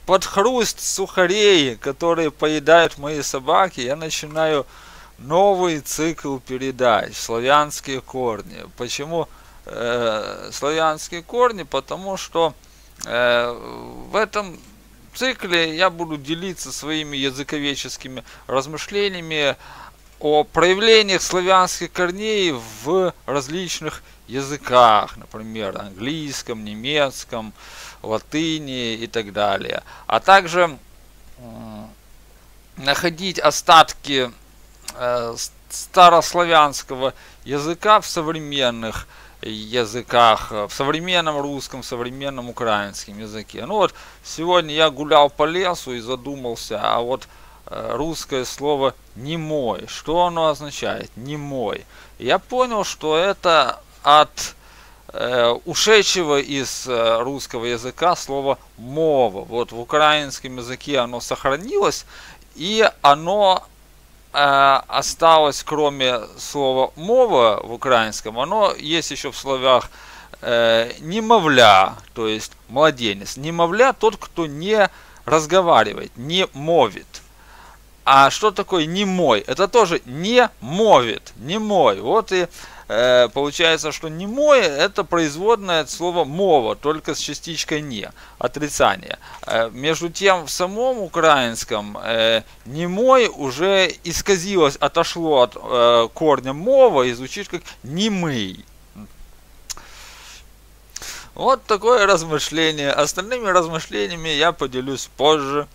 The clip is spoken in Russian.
под хруст сухарей, которые поедают мои собаки, я начинаю новый цикл передач, славянские корни. Почему славянские корни? Потому что в этом цикле я буду делиться своими языковедческими размышлениями о проявлениях славянских корней в различных языках, например, английском, немецком, латыни и так далее. А также находить остатки старославянского языка в современных языках, в современном русском, в современном украинском языке. Ну вот, сегодня я гулял по лесу и задумался, а вот русское слово «немой», что оно означает? «Немой». Я понял, что это от ушедшего из русского языка слова «мова». Вот в украинском языке оно сохранилось, и оно осталось, кроме слова «мова» в украинском, оно есть еще в словах «немовля», то есть младенец. Немовля — тот, кто не разговаривает, не мовит. А что такое немой? Это тоже не мовит, немой. Вот и получается, что немой — это производное от слова мова, только с частичкой не, отрицание. Между тем в самом украинском немой уже исказилось, отошло от корня мова и звучит как немый. Вот такое размышление. Остальными размышлениями я поделюсь позже.